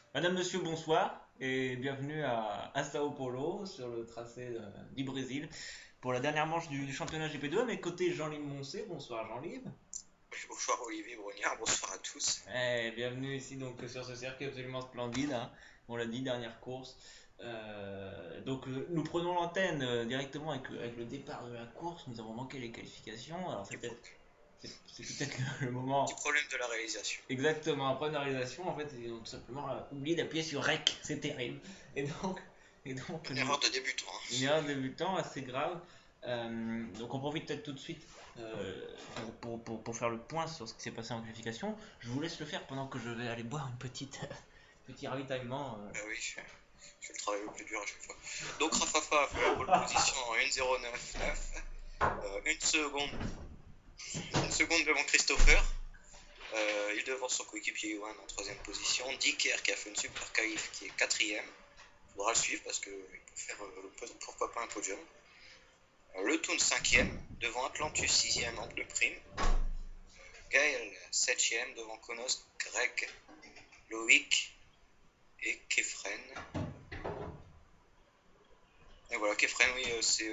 Madame, monsieur, bonsoir et bienvenue à Sao Paulo sur le tracé du Brésil pour la dernière manche du championnat GP2. À mes côtés, Jean-Live Moncé. Bonsoir Jean-Live. Bonsoir Olivier Brognard, bonsoir à tous. Bienvenue ici donc sur ce circuit absolument splendide, hein. On l'a dit, dernière course. Nous prenons l'antenne directement avec le départ de la course. Nous avons manqué les qualifications. Alors c'est peut-être le moment. Petit problème de la réalisation. Exactement, après une réalisation, en fait, ils ont tout simplement oublié d'appuyer sur REC, c'est terrible. Et donc, Une erreur de débutant, hein. une erreur de débutant assez grave. Donc on profite peut-être tout de suite pour faire le point sur ce qui s'est passé en qualification. Je vous laisse le faire pendant que je vais aller boire une petit ravitaillement. Oui, je fais le travail le plus dur à chaque fois. Donc Rafafa a fait la pole position en 1.09.9, une seconde devant Christopher. Il devance son coéquipier Johan en troisième position. Dicker qui a fait une super qualif qui est quatrième. Il faudra le suivre parce qu'il peut faire pourquoi pas un podium. Le Toon 5ème devant Atlantus 6ème en pneu prime. Gaël 7ème devant Konos, Greg, Loïc et Kefren. Et voilà, Kefren, oui, c'est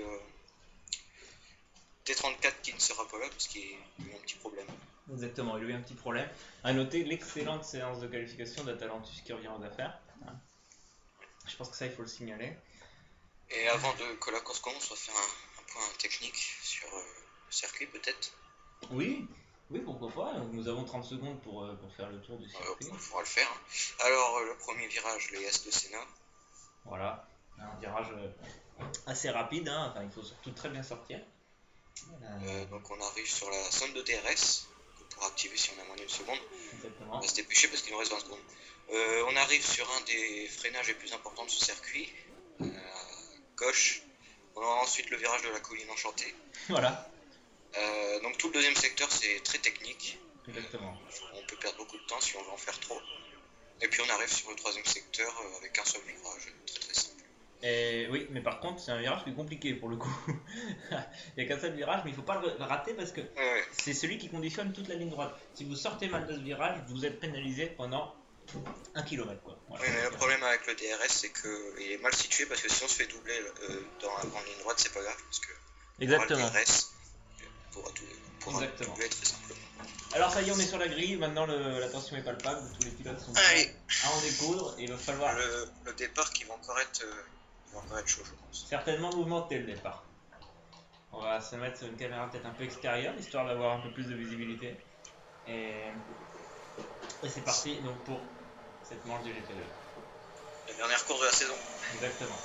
T34 qui ne sera pas là parce qu'il a eu un petit problème. Exactement, il a eu un petit problème. À noter l'excellente séance de qualification d'Atalantus qui revient aux affaires. Je pense que ça, il faut le signaler. Et avant que la course commence, on va faire un point technique sur le circuit peut-être. Oui, pourquoi pas. Nous avons 30 secondes pour faire le tour du circuit. On pourra le faire. Alors, le premier virage, les S de Senna. Voilà, un virage assez rapide, hein. Enfin, il faut surtout très bien sortir. Donc on arrive sur la zone de DRS, qu'on pourra activer si on a moins d'une seconde. Exactement. On va se dépêcher parce qu'il nous reste 20 secondes. On arrive sur un des freinages les plus importants de ce circuit, à gauche. On aura ensuite le virage de la colline enchantée. Voilà. Donc tout le deuxième secteur c'est très technique. Exactement. On peut perdre beaucoup de temps si on veut en faire trop. Et puis on arrive sur le troisième secteur avec un seul virage, très très simple. Et oui, mais par contre, c'est un virage qui est compliqué pour le coup. Il n'y a qu'un seul virage, mais il ne faut pas le rater parce que c'est celui qui conditionne toute la ligne droite. Si vous sortez mal de ce virage, vous êtes pénalisé pendant 1 km, quoi. Voilà. Oui, mais le problème avec le DRS, c'est qu'il est mal situé parce que si on se fait doubler dans la grande ligne droite, c'est pas grave parce que exactement. Le DRS pourra doubler très simplement. Alors ça y est, on est sur la grille, maintenant la tension est palpable, tous les pilotes sont prêts à en découdre et il va falloir... Le départ qui va encore être chaud, je pense. Certainement mouvementé le départ. On va se mettre sur une caméra peut-être un peu extérieure, histoire d'avoir un peu plus de visibilité. Et c'est parti donc pour cette manche du GP2. La dernière course de la saison. Exactement.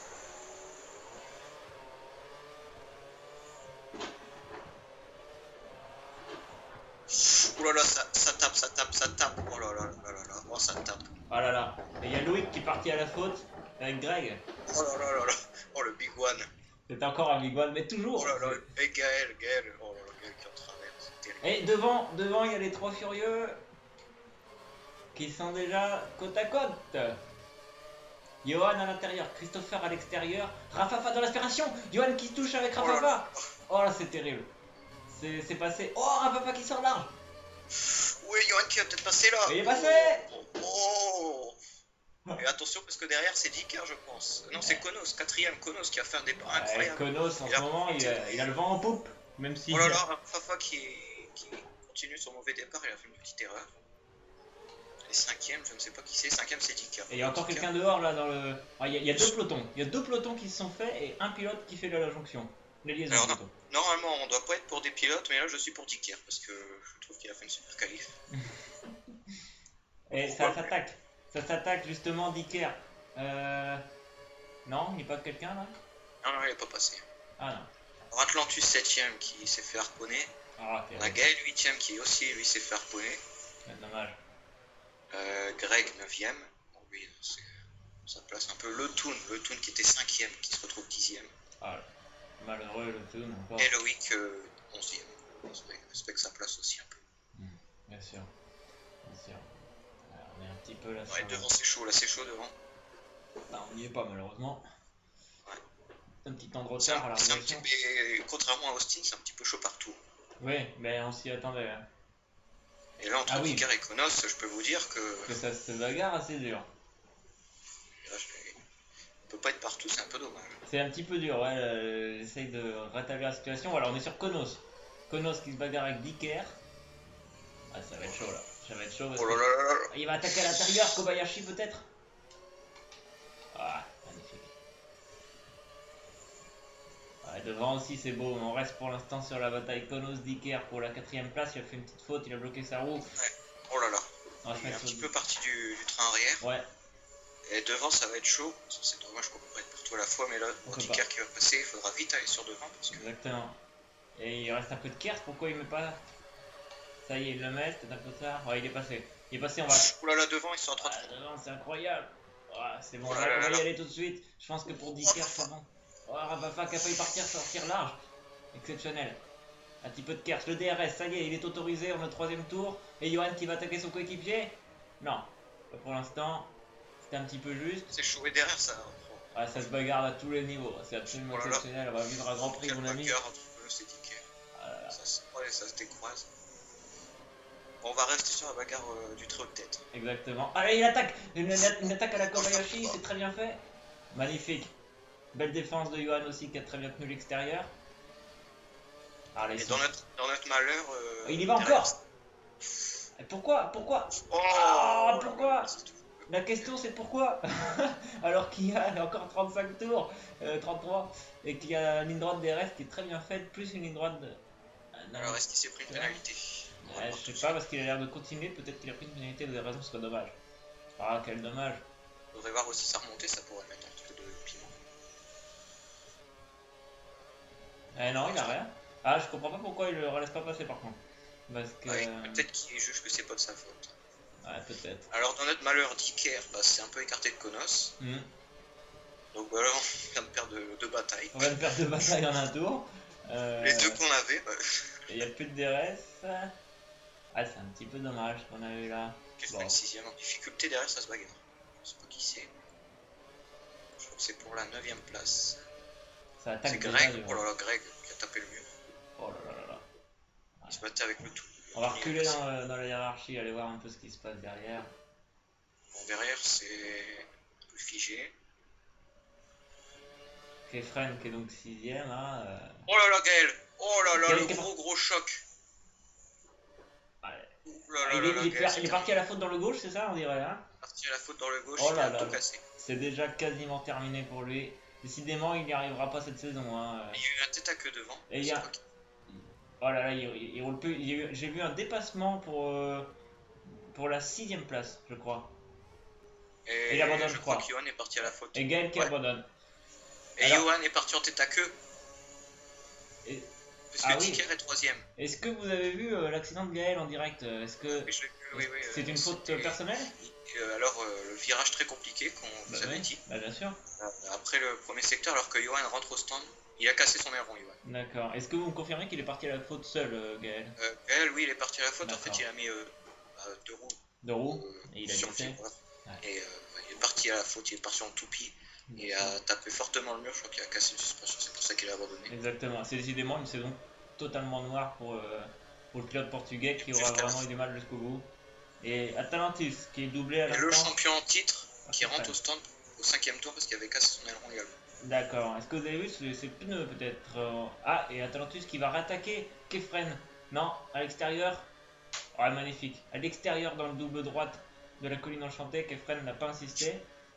Ouh là là, ça tape. Oh là là, oh ça tape. Oh là là. Et il y a Loïc qui est parti à la faute avec Greg. Oh là là, oh le big one. C'est encore un big one, mais toujours. Oh là là, et Gaël, oh là là, Gaël qui en traverse, c'est terrible. Et devant, il y a les trois furieux qui sont déjà côte à côte. Johan à l'intérieur, Christopher à l'extérieur, Rafafa dans l'aspiration, Johan qui se touche avec Rafafa. Oh là, c'est terrible. C'est passé. Oh, Rafafa qui sort large. Oui, Johan qui va peut-être passer là. Il est passé. Oh. Et attention parce que derrière c'est Dicker je pense. Non, c'est Konos, quatrième Konos qui a fait un départ incroyable. Konos en ce moment il a le vent en poupe, même si... Oh là là, Rafafa qui continue son mauvais départ, il a fait une petite erreur. Et cinquième, je ne sais pas qui c'est, cinquième c'est Dicker. Et il y a encore quelqu'un dehors là dans le... Ah, il y a deux pelotons, il y a deux pelotons qui se sont faits et un pilote qui fait la jonction. Les liaisons. Alors, normalement on doit pas être pour des pilotes, mais là je suis pour Dicker parce que je trouve qu'il a fait une super qualif. Et ça s'attaque. Ça s'attaque justement Dicker. Non, il n'y a pas quelqu'un là? Non, il n'est pas passé. Ah non. Alors, Atlantus 7ème qui s'est fait harponner. On a Gaël 8ème qui aussi lui s'est fait harponner. Dommage. Greg 9ème. Bon, oui, ça place un peu le Toon qui était 5ème qui se retrouve 10ème. Ah, malheureux le Toon encore. Et Loïc 11ème. On respecte sa place aussi un peu. Bien sûr. Alors, on est un petit peu là. Ouais, devant c'est chaud devant. Bah, on n'y est pas malheureusement. Ouais. Un petit temps de retard à la réaction. Contrairement à Austin, c'est un petit peu chaud partout. Oui, mais on s'y attendait. Et là, entre Dicker et Konos, je peux vous dire que ça se bagarre assez dur. peut pas être partout, c'est un peu dommage. C'est un petit peu dur, ouais. J'essaye de rétablir la situation. Voilà, on est sur Konos. Konos qui se bagarre avec Dicker. Ah, ça va être chaud là. Ça va être chaud parce Oh là que. là là là. Il va attaquer à l'intérieur, Kobayashi peut-être. Ah, magnifique. Ouais, devant aussi c'est beau, on reste pour l'instant sur la bataille Konos Dicker pour la 4ème place. Il a fait une petite faute, il a bloqué sa roue. Ouais. Oh là là. On va se Il est un mettre petit sur... peu parti du train arrière. Ouais, Et devant, ça va être chaud. C'est dommage qu'on peut pas être pour tout à la fois, mais là, On pour peut Dicker qui va passer, il faudra vite aller sur devant parce que. exactement. Et il reste un peu de Kers, pourquoi il met pas. Ça y est, il le met, c'est un peu tard. Ouais, il est passé. Il est passé, on va. Oh là là, devant, ils sont en train de. Ah, devant, c'est incroyable. Ouais, c'est bon, Oh on là là va là y là. aller tout de suite. Je pense que pour Dicker, c'est bon. Oh, Rafafa qui a failli sortir large. Exceptionnel. Un petit peu de Kers. Le DRS, ça y est, il est autorisé. On est au 3ème tour. Et Johan qui va attaquer son coéquipier. Non, pas pour l'instant. C'était un petit peu juste. C'est chaud. Et derrière, ça. Ah, ça se bagarre à tous les niveaux. C'est absolument Oh là là. exceptionnel. On va vivre un grand prix, Quel mon ami. bagarre entre Konos et Dicker. Ah, Ça se décroise. Bon, on va rester sur la bagarre du trio de tête. exactement. Allez, il attaque. Une attaque à la Kobayashi, c'est très bien fait. Magnifique. Belle défense de Johan aussi qui a très bien tenu l'extérieur. Allez, Et dans notre malheur. il y va derrière, encore. Et pourquoi Oh, Ah, pourquoi c'est tout. La question c'est pourquoi. Alors qu'il y a encore 35 tours, 33, et qu'il y a une ligne droite DRS qui est très bien faite, plus une ligne droite de... Alors, est-ce qu'il s'est pris une pénalité? Ouais, je sais pas, parce qu'il a l'air de continuer, peut-être qu'il a pris une pénalité, vous avez raison, ce serait dommage. Ah, quel dommage. Faudrait voir aussi sa remontée, ça pourrait mettre un petit peu de piment. Eh non, il a rien. Ah, je comprends pas pourquoi il le laisse pas passer par contre. Parce que... Ouais, peut-être qu'il juge que c'est pas de sa faute. Ouais, peut-être. Alors, dans notre malheur, Dicker, bah, c'est un peu écarté de Konos. Hmm. Donc voilà, on vient de perdre deux batailles. On va le faire deux batailles en un tour. Les deux qu'on avait, bah, Il n'y a plus de DRS. Ah, c'est un petit peu dommage ce qu'on a eu là. qu'est-ce Bon. que le 6ème en difficulté derrière, ça se bagarre. Je sais pas qui c'est. Je crois que c'est pour la 9ème place. Ça attaque C'est déjà, Greg, du oh là là, Greg qui a tapé le mur. Oh là là là là. Il se battait avec le tout. On va reculer dans la hiérarchie, aller voir un peu ce qui se passe derrière. Bon, derrière, c'est un peu figé. Kefren qui est donc 6ème là. Oh là là, Gaël! Oh là là, Gaël le qui est gros choc! Ouais. Oh là là Il, là est, là, il est Gaël, par- il est parti à la faute dans le gauche, c'est ça on dirait hein. parti à la faute dans le gauche, Oh il là a là tout là. cassé. C'est déjà quasiment terminé pour lui. Décidément, il n'y arrivera pas cette saison. Hein. Il y a eu un tête à queue devant. Et il y a... Oh là là, il roule plus. J'ai vu un dépassement pour la 6ème place, je crois. Et il abandonne, je je crois crois. que Johan est parti à la faute. Et Gaël qui Ouais. abandonne. Et Alors- Johan est parti en tête à queue. Et- Parce Ah que oui. Dicker est 3ème. Est-ce que vous avez vu l'accident de Gaël en direct? Est-ce que Oui, je l'ai vu, oui. c'est une faute c'était- personnelle? Alors, le virage très compliqué qu'on vous avait oui. dit. Bah bien sûr. Après le premier secteur, alors que Johan rentre au stand, il a cassé son aileron, Johan. D'accord. Est-ce que vous me confirmez qu'il est parti à la faute seul, Gaël? Gaël, oui, il est parti à la faute. En D'accord. fait, il a mis deux roues De roue? Et il a sur le glissé? fibreur. Ouais. Et il est parti à la faute, il est parti en toupie. Il a tapé fortement le mur, je crois qu'il a cassé une suspension, c'est pour ça qu'il a abandonné. Exactement. C'est décidément une saison totalement noire pour le pilote portugais qui aura Jusqu'à la vraiment fin. eu du mal jusqu'au bout. Et Atalantis qui est doublé à Et le l'instant. champion en titre qui Ah, rentre ouais. au stand au 5ème tour parce qu'il avait cassé son aileron également. D'accord. Est-ce que vous avez vu ces pneus peut-être Ah, et Atalantis qui va rattaquer Kefren. Non, à l'extérieur. Ah, magnifique. À l'extérieur dans le double droite de la colline enchantée, Kefren n'a pas insisté.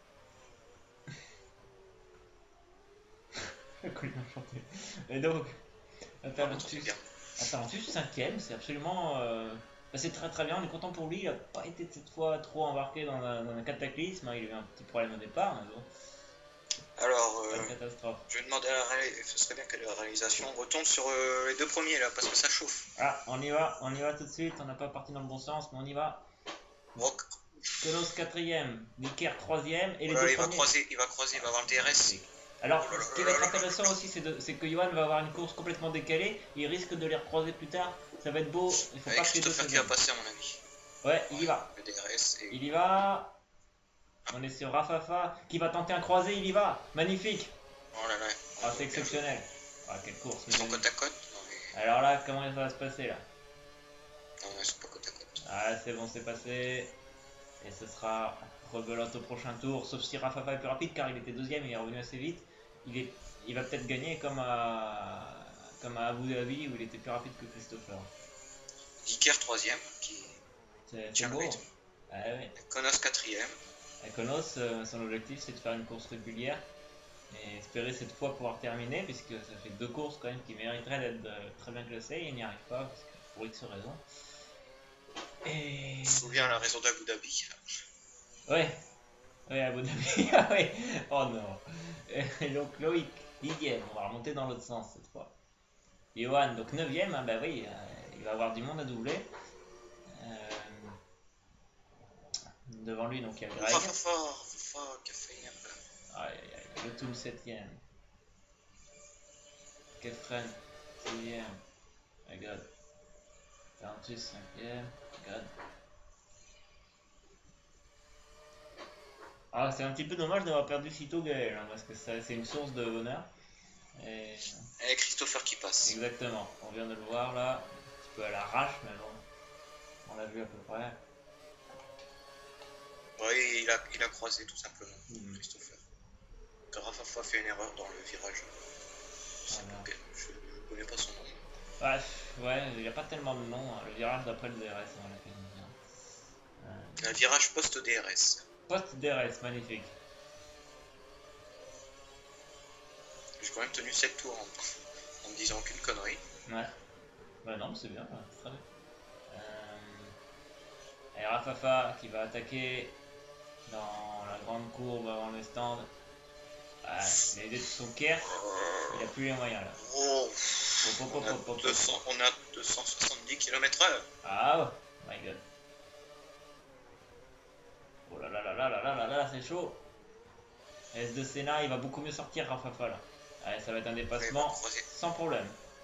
La colline enchantée. Et donc, Atalantis. Bien. Atalantis 5ème, c'est absolument. Bah, c'est très très bien, on est content pour lui. Il n'a pas été cette fois trop embarqué dans un cataclysme. Il a eu un petit problème au départ, mais bon, Alors, pas de catastrophe. je vais demander à ce serait bien que la réalisation retombe sur les deux premiers là parce que ça chauffe. Ah, on y va tout de suite. On n'a pas parti dans le bon sens, mais on y va. Rock. Konos 4ème, Dicker 3ème, et les Voilà, deux il va premiers. croiser, il va avoir le DRS. Alors, Oh là là ce qui là va être là là intéressant aussi, c'est que Johan va avoir une course complètement décalée. Il risque de les recroiser plus tard. Ça va être beau. Il faut Avec pas que les deux Christopher se qui va gagnent. passer à mon avis. Ouais, il y va. Le DRS et... Il y va. On est sur Rafafa qui va tenter un croisé. Il y va. Magnifique. Oh là là. Ah, c'est exceptionnel. Ah, quelle course. Ils sont mes amis. côte à côte. Non, mais... Alors là, comment ça va se passer là? non, ils sont pas côte à côte. Ah, c'est bon, c'est passé. Et ce sera rebelote au prochain tour, sauf si Rafafa est plus rapide car il était deuxième et il est revenu assez vite. Il va peut-être gagner comme à Abu Dhabi où il était plus rapide que Christopher. Dicker troisième, qui C'est tient le beau. rythme. Ah ouais. Konos quatrième. Konos, son objectif c'est de faire une course régulière et espérer cette fois pouvoir terminer, puisque ça fait 2 courses quand même qui mériteraient d'être très bien classées et il n'y arrive pas parce que pour X raisons. Et... Je me souviens la raison d'Abu Dhabi. Ouais, Abu Dhabi, ah ouais, oh non. Et donc Loïc, 10ème, on va remonter dans l'autre sens cette fois. Johan, donc 9ème, hein, bah oui, il va avoir du monde à doubler. Devant lui, donc il y a Greg. Rafafa qui a failli un peu. Aïe aïe aïe, le Toul 7ème. Kefren 6ème. My god. Tarantus 5ème. God. Ah, c'est un petit peu dommage d'avoir perdu sitôt Gaël, hein, parce que c'est une source de bonheur. Et Christopher qui passe. exactement, on vient de le voir là, un petit peu à l'arrache, mais bon, on l'a vu à peu près. Oui, il a croisé tout simplement, Christopher. Rafafa fait une erreur dans le virage. Voilà. Je ne connais pas son nom. Ouais, il n'y a pas tellement de nom, hein. Le virage d'après le DRS, on l'a fait bien. Un virage post-DRS. Post-DRS, magnifique. J'ai quand même tenu 7 tours en me disant aucune connerie. Ouais. Bah non, c'est bien, c'est très bien. Et Rafafa qui va attaquer dans la grande courbe avant le stand. Ah, il a aidé de son Kerr, il a plus les moyens là. Oh, on a 270 km/h. Ah, oh my god. Oh là là là là là là là là, c'est chaud. S2 Senna, il va beaucoup mieux sortir Rafafa là. Allez, ça va être un dépassement sans problème.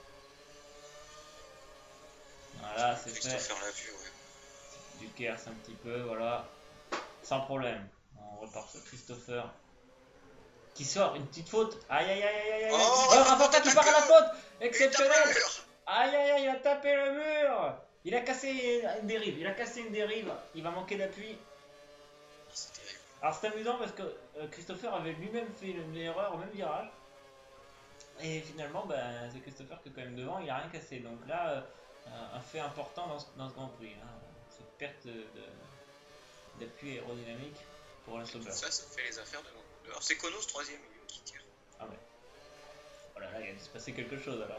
Voilà, c'est fait. L'a vu, ouais. Du Kers un petit peu, voilà. Sans problème. On repart sur Christopher. Qui sort une petite faute. Aïe aïe aïe aïe aïe. Oh, Rafafa qui part à la faute. Exceptionnel. Aïe aïe aïe, il a tapé le mur. Il a cassé une dérive. Il va manquer d'appui. C'est terrible. Alors c'est amusant parce que Christopher avait lui-même fait une erreur au même virage. Et finalement, bah, c'est Christopher qui est quand même devant, il a rien cassé. Donc là, un fait important dans ce Grand Prix. Hein. Cette perte d'appui aérodynamique pour la Sauber. Ça fait les affaires de nous. Alors c'est Konos troisième qui tire. Ah ouais. Voilà, là il a dû se passer quelque chose alors.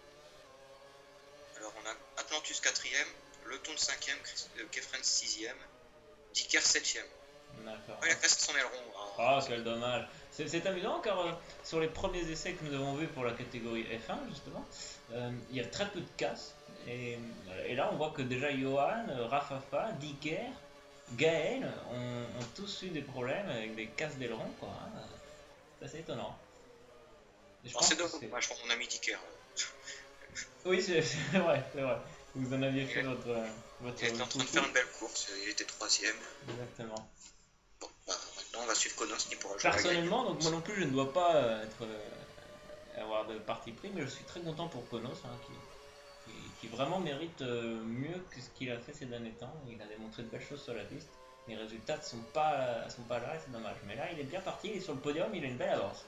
Alors on a Atlantus 4ème, Le Ton 5ème, Kefren 6ème, Dicker 7ème. D'accord. Oh, il a cassé son aileron. Oh, quel dommage. C'est amusant car sur les premiers essais que nous avons vus pour la catégorie F1 justement, il y a très peu de casses. Et là on voit que déjà Johan, Rafafa, Dicker, Gaël ont tous eu des problèmes avec des casses d'aileron quoi. Hein. C'est assez étonnant. C'est dommage, on a mis Dicker. Oui, c'est vrai, c'est vrai. Vous en aviez fait votre il était en train de faire une belle course, il était troisième. Exactement. Bon, bah, maintenant on va suivre Konos qui pourra jouer. Personnellement, donc moi non plus je ne dois pas avoir de parti pris, mais je suis très content pour Konos hein, qui vraiment mérite mieux que ce qu'il a fait ces derniers temps. Il a démontré de belles choses sur la piste. Les résultats ne sont pas là et c'est dommage. Mais là il est bien parti, il est sur le podium, il a une belle avance.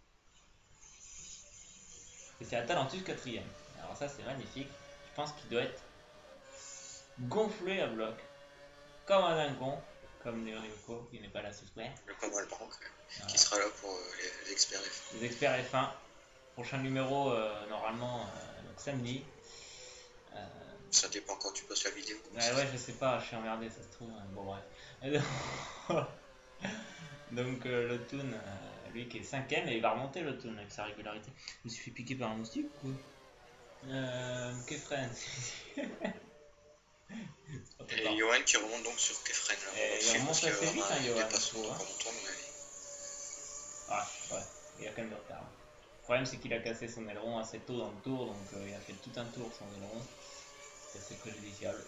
Et c'est Atalantus 4ème. Alors ça c'est magnifique. Je pense qu'il doit être gonflé à bloc. Comme un dingon. Comme Léon Yoko qui n'est pas là ce soir. Le Kamal Bank qui sera là pour les experts F1. Les experts F1. Prochain numéro normalement donc samedi. Ça dépend quand tu postes la vidéo. Ouais, je sais pas, je suis emmerdé, ça se trouve. Bon, bref. Donc, le Toon, lui qui est 5ème, et il va remonter le Toon avec sa régularité. Je me suis fait piquer par un moustique ou quoi Kefren. Et Johan qui remonte donc sur Kefren. Il remonte assez vite, hein, Johan. Ah, ouais, il y a quand même de retard. Le problème, c'est qu'il a cassé son aileron assez tôt dans le tour, donc il a fait tout un tour sans aileron. C'est assez préjudiciable.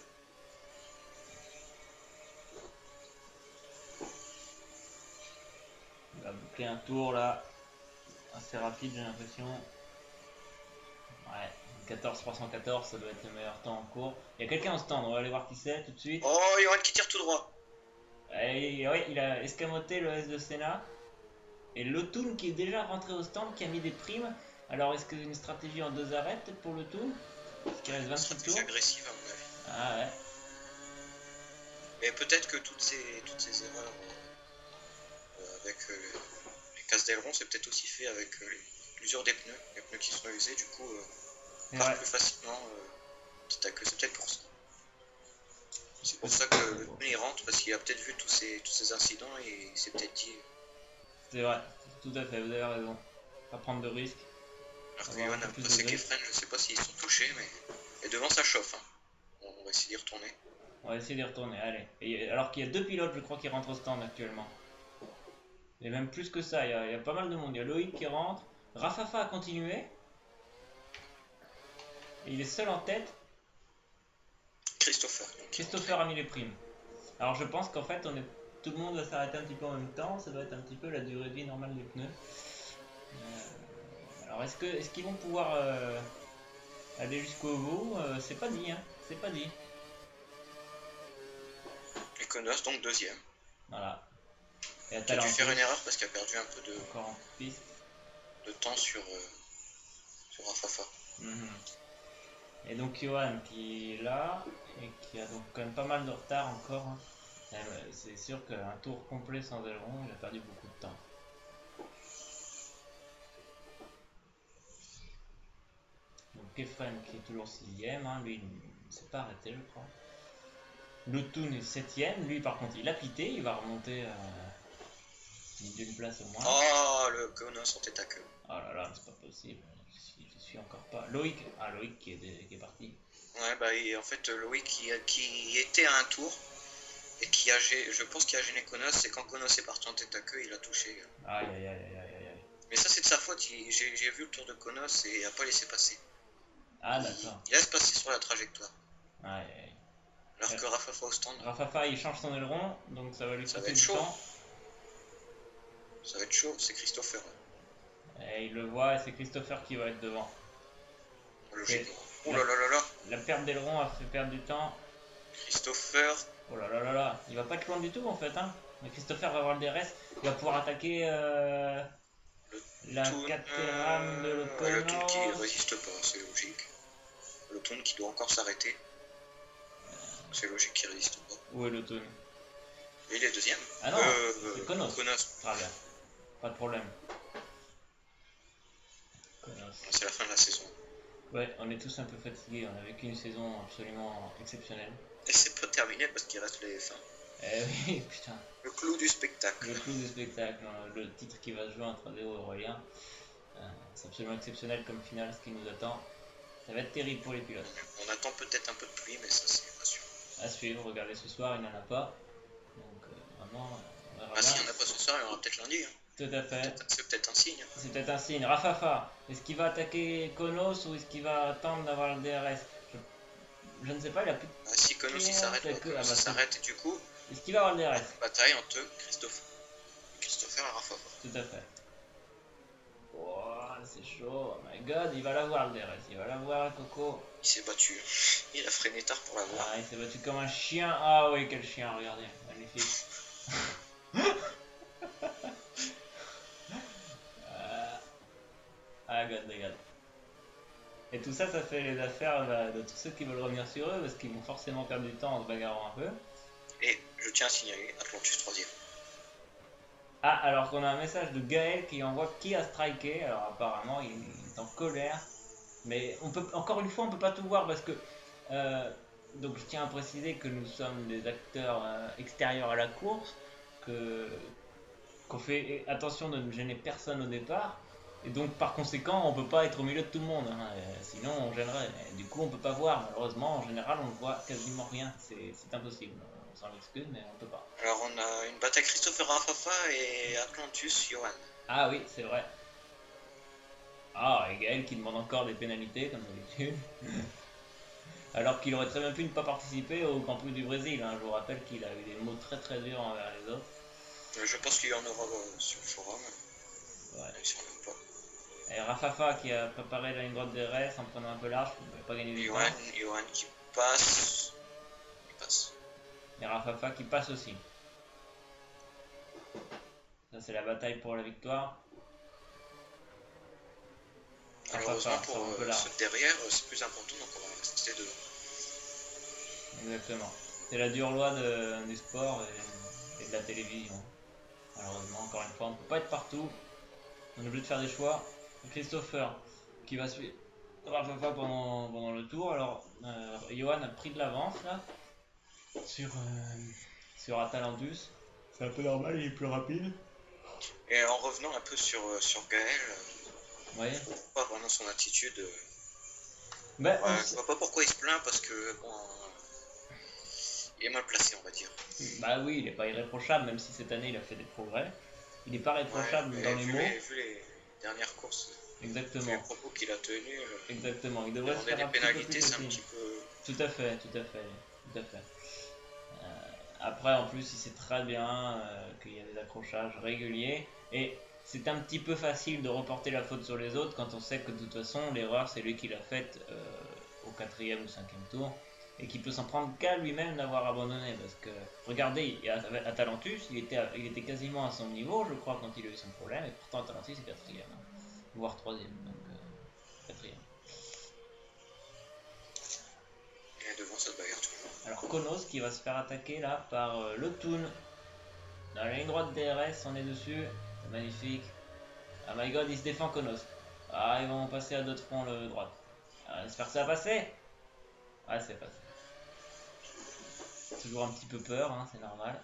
Il va boucler un tour là, assez rapide j'ai l'impression. Ouais, 14-314, ça doit être le meilleur temps en cours. Il y a quelqu'un au stand, on va aller voir qui c'est tout de suite. Oh, Johan qui tire tout droit. Et ouais, il a escamoté le S de Senna. Et Lotun qui est déjà rentré au stand, qui a mis des primes. Alors est-ce que une stratégie en 2 arrêts peut-être pour Lotun? Parce qu'il reste 26 Stratégie tours. agressive à mon avis. Ah ouais. Mais peut-être que toutes ces erreurs avec les casse d'aileron, c'est peut-être aussi fait avec l'usure des pneus. Les pneus qui sont usés, du coup, partent plus facilement. C'est peut-être pour ça. C'est pour ça que le pneu il rentre, parce qu'il a peut-être vu tous ces incidents et il s'est peut-être dit. C'est vrai, tout à fait, vous avez raison. Pas prendre de risques. Alors que Johan a passé Kefren, je sais pas s'ils sont touchés, mais. Et devant ça chauffe. Hein. On va essayer d'y retourner. On va essayer d'y retourner, allez. Et alors qu'il y a 2 pilotes, je crois, qui rentrent au stand actuellement. Et même plus que ça, il y a pas mal de monde. Il y a Loïc qui rentre. Rafafa a continué. Et il est seul en tête. Christopher a mis les primes. Alors je pense qu'en fait, tout le monde va s'arrêter un petit peu en même temps. Ça doit être un petit peu la durée de vie normale des pneus. Alors est-ce qu'ils vont pouvoir aller jusqu'au bout? C'est pas dit, hein. C'est pas dit. Econos donc deuxième. Voilà. Il a dû faire une erreur parce qu'il a perdu un peu de temps sur Rafafa. Et donc Johan qui est là et qui a donc quand même pas mal de retard encore. Hein. C'est sûr qu'un tour complet sans aileron, il a perdu beaucoup de temps. Donc Kefren qui est toujours 6ème, hein. Lui il ne s'est pas arrêté je crois. Lotun est 7ème, lui par contre il a pité, il va remonter d'une place au moins. Oh le Konos en tête à queue. Oh là là, c'est pas possible, je suis encore pas. Loïc qui est parti. Ouais bah en fait Loïc qui était à un tour et je pense qu'il a gêné Konos, c'est quand Konos est parti en tête à queue, il a touché. Aïe. Mais ça c'est de sa faute, j'ai vu le tour de Konos et il a pas laissé passer. Ah d'accord. Il laisse passer sur la trajectoire. Aïe. Alors que Rafafa au stand. Rafafa il change son aileron, donc ça va lui coûter du temps. Ça va être chaud, c'est Christopher. Et il le voit et c'est Christopher qui va être devant. Logique. Oh là là là là. La perte d'aileron a fait perdre du temps. Christopher. Oh là là là là. Il va pas être loin du tout en fait. Hein. Mais Christopher va avoir le DRS. Il va pouvoir attaquer la Caterham de l'Automne. Le Toon qui résiste pas, c'est logique. Le Toon qui doit encore s'arrêter. C'est logique qu'il résiste pas. Où est l'Automne? Il est deuxième. Ah non, c'est Konos. Très bien. Pas de problème. C'est la fin de la saison. Ouais, on est tous un peu fatigués. On a vécu une saison absolument exceptionnelle. Et c'est pas terminé parce qu'il reste les fins. Eh oui, putain. Le clou du spectacle. Le clou du spectacle. Le titre qui va se jouer entre Adeo et Aurélien. C'est absolument exceptionnel comme finale, ce qui nous attend. Ça va être terrible pour les pilotes. On attend peut-être un peu de pluie, mais ça c'est pas sûr. À suivre, regardez ce soir, il n'y en a pas. Donc vraiment, on verra bien. S'il n'y en a pas ce soir, il y en aura peut-être lundi. Hein. Tout à fait. C'est peut-être un signe. C'est peut-être un signe. Rafafa, est-ce qu'il va attaquer Konos ou est-ce qu'il va attendre d'avoir le DRS? Je ne sais pas, il a plus de... Si Konos il s'arrête et du coup... Est-ce qu'il va avoir le DRS? Bataille entre Christopher et Rafafa. Tout à fait. Oh, c'est chaud. Oh my god, il va l'avoir le DRS. Il va l'avoir, Coco. Il s'est battu. Il a freiné tard pour l'avoir. Ah, il s'est battu comme un chien. Ah oui, quel chien, regardez. Magnifique. Ah, god. Et tout ça, ça fait les affaires de tous ceux qui veulent revenir sur eux parce qu'ils vont forcément perdre du temps en se bagarrant un peu. Et je tiens à signaler Atlantis 3ème. Ah, alors qu'on a un message de Gaël qui envoie qui a striké. Alors apparemment, il est en colère. Mais encore une fois, on peut pas tout voir parce que... donc je tiens à préciser que nous sommes des acteurs extérieurs à la course. Qu'on fait attention de ne gêner personne au départ. Et donc par conséquent, on peut pas être au milieu de tout le monde, hein, sinon on gênerait. Et du coup, on peut pas voir. Malheureusement, en général, on ne voit quasiment rien. C'est impossible. On s'en excuse, mais on peut pas. Alors on a une bataille Christopher Rafafa et Atlantus Johan. Ah oui, c'est vrai. Ah, et Gaël qui demande encore des pénalités, comme d'habitude. Alors qu'il aurait très bien pu ne pas participer au Grand Prix du Brésil. Hein. Je vous rappelle qu'il a eu des mots très très durs envers les autres. Je pense qu'il y en aura sur le forum. Ouais. Si on n'aime pas. Et Rafafa qui a préparé la ligne droite des RS en prenant un peu large, il ne pas gagner du temps. Johan qui passe. Il passe. Et Rafafa qui passe aussi. c'est la bataille pour la victoire. Malheureusement Rafafa pour sort un peu large. ceux derrière, c'est plus important, donc on va rester devant. Exactement. C'est la dure loi du sport et de la télévision. Malheureusement, encore une fois, on ne peut pas être partout. On est obligé de faire des choix. Christopher qui va suivre Rafafa pendant le tour. Alors, Johan a pris de l'avance là sur Atalantus. C'est un peu normal, il est plus rapide. Et en revenant un peu sur Gaël, Vous voyez, pas vraiment son attitude. ben, Je vois pas pourquoi il se plaint parce que bon, il est mal placé, on va dire. bah oui, il n'est pas irréprochable, même si cette année il a fait des progrès. Il n'est pas réprochable Ouais, dans les mots. Vu les dernières courses, vu Exactement. les propos qu'il a tenus, Exactement. Il devrait se demander faire des un petit peu pénalités, plus c'est un aussi. petit peu. Tout à fait, tout à fait, tout à fait. Après, en plus, il sait très bien qu'il y a des accrochages réguliers et c'est un petit peu facile de reporter la faute sur les autres quand on sait que de toute façon l'erreur c'est lui qui l'a faite au 4e ou 5e tour et qu'il peut s'en prendre qu'à lui-même d'avoir abandonné parce que regardez, Atalantus il était quasiment à son niveau je crois quand il a eu son problème et pourtant Atalantus est 4e, hein, voire 3e, donc 4e. Et devant, ça se bagarre tout le monde. Alors Konos qui va se faire attaquer là par le Toon. Dans la ligne droite DRS, on est dessus. C'est magnifique. Ah my god, il se défend Konos. Ah, ils vont passer à deux de front le droite. Ah, j'espère que ça va passer. Ah, c'est passé. Toujours un petit peu peur, hein, c'est normal.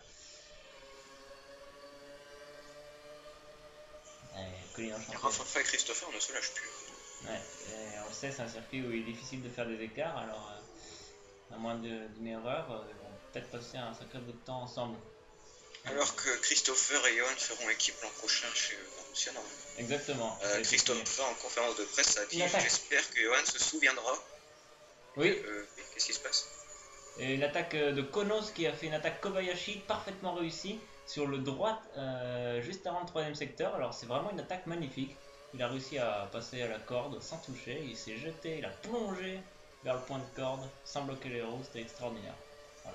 Colline enchanté. Rafafa et Christopher ne se lâchent plus. Ouais, et on le sait, c'est un circuit où il est difficile de faire des écarts. Alors, à moins d'une erreur, ils vont peut-être passer un sacré bout de temps ensemble. Alors que Christopher et Johan feront équipe l'an prochain chez Marussia normalement. Exactement. Christopher en conférence de presse a dit j'espère que Johan se souviendra. Oui. Qu'est-ce qui se passe? Et une attaque de Konos qui a fait une attaque Kobayashi parfaitement réussie sur le droit juste avant le 3e secteur. Alors c'est vraiment une attaque magnifique. Il a réussi à passer à la corde sans toucher. Il s'est jeté, il a plongé vers le point de corde sans bloquer les roues. C'était extraordinaire. Voilà.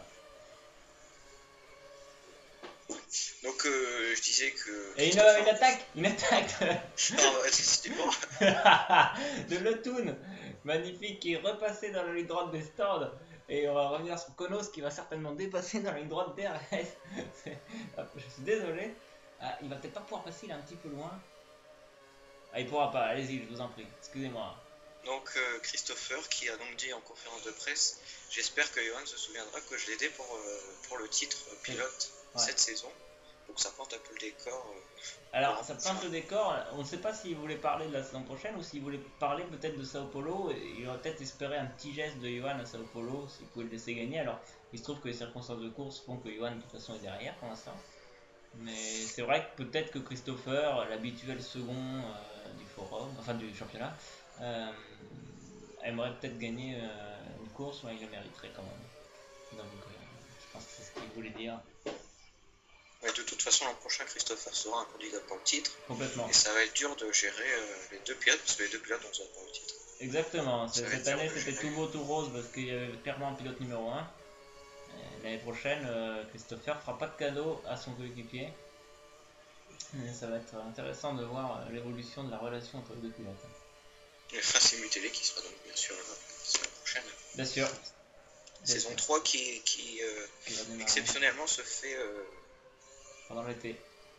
Donc je disais que... Et une attaque Non, c'était bon. de Letoun, magnifique, qui est repassé dans la ligne droite des stands. Et on va revenir sur Konos qui va certainement dépasser dans la ligne droite DRS. Je suis désolé. Ah, il va peut-être pas pouvoir passer, il est un petit peu loin. Ah, il pourra pas, allez-y, je vous en prie, excusez-moi. Donc Christopher qui a donc dit en conférence de presse j'espère que Johan se souviendra que je l'ai aidé pour le titre pilote cette saison. Donc ça plante un peu le décor. Alors ça plante le décor, on ne sait pas s'il voulait parler de la saison prochaine ou s'il voulait parler peut-être de Sao Paulo. Il aurait peut-être espéré un petit geste de Johan à Sao Paulo s'il pouvait le laisser gagner. Alors il se trouve que les circonstances de course font que Johan de toute façon est derrière pour l'instant. Mais c'est vrai que peut-être que Christopher, l'habituel second du forum, enfin du championnat, aimerait peut-être gagner une course, il le mériterait quand même. Donc je pense que c'est ce qu'il voulait dire. Ouais, de toute façon, l'an prochain, Christopher sera un candidat pour le titre. Complètement. Et ça va être dur de gérer les deux pilotes, parce que les deux pilotes ont besoin pour le titre. Exactement. Cette année, c'était tout beau, tout rose, parce qu'il y avait clairement un pilote numéro 1. L'année prochaine, Christopher fera pas de cadeau à son coéquipier. Ça va être intéressant de voir l'évolution de la relation entre les deux pilotes. Et Racing Mutélé qui sera donc bien sûr là la semaine prochaine. Bien sûr. Saison 3 qui exceptionnellement se fait pendant l'été.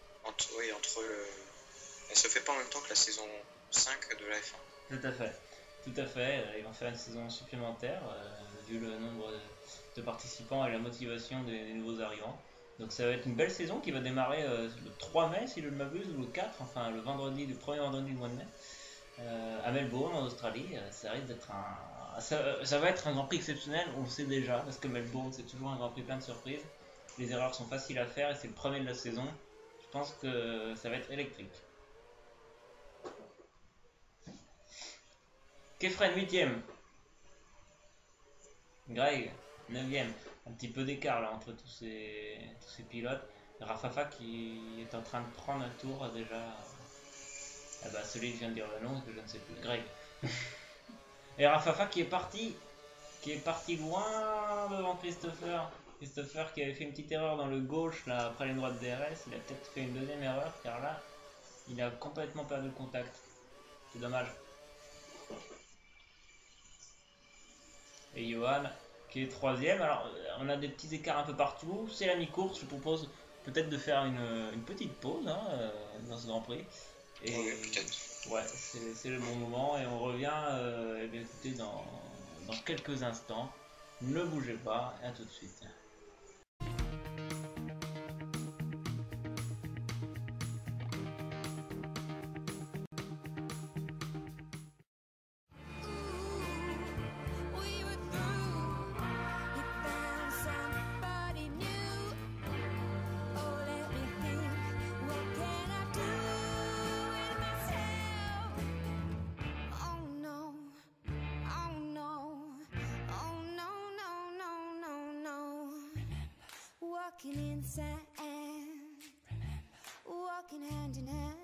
Elle se fait pas en même temps que la saison 5 de la F1. Tout à fait. Tout à fait. Ils vont faire une saison supplémentaire vu le nombre de participants et la motivation des nouveaux arrivants. Donc ça va être une belle saison qui va démarrer le 3 mai si je ne m'abuse ou le 4, enfin le premier vendredi du mois de mai. À Melbourne en Australie, ça risque d'être ça va être un Grand Prix exceptionnel, on le sait déjà, parce que Melbourne c'est toujours un Grand Prix plein de surprises. Les erreurs sont faciles à faire et c'est le premier de la saison. Je pense que ça va être électrique. Kefren 8ème. Greg 9ème. Un petit peu d'écart là entre tous ces pilotes. Rafafa qui est en train de prendre un tour déjà. Ah bah celui que je viens de dire le nom que je ne sais plus. Greg. Et Rafafa qui est parti loin devant Christopher. Christopher qui avait fait une petite erreur dans le gauche là après les droites DRS, il a peut-être fait une deuxième erreur car là il a complètement perdu le contact. C'est dommage. Et Johan qui est troisième. Alors on a des petits écarts un peu partout. C'est la mi-course. Je propose peut-être de faire une petite pause hein, dans ce Grand Prix. Et Oui, peut-être. ouais, c'est le bon moment et on revient eh bien, écoutez, dans quelques instants. Ne bougez pas et à tout de suite. Walking inside, walking hand in hand.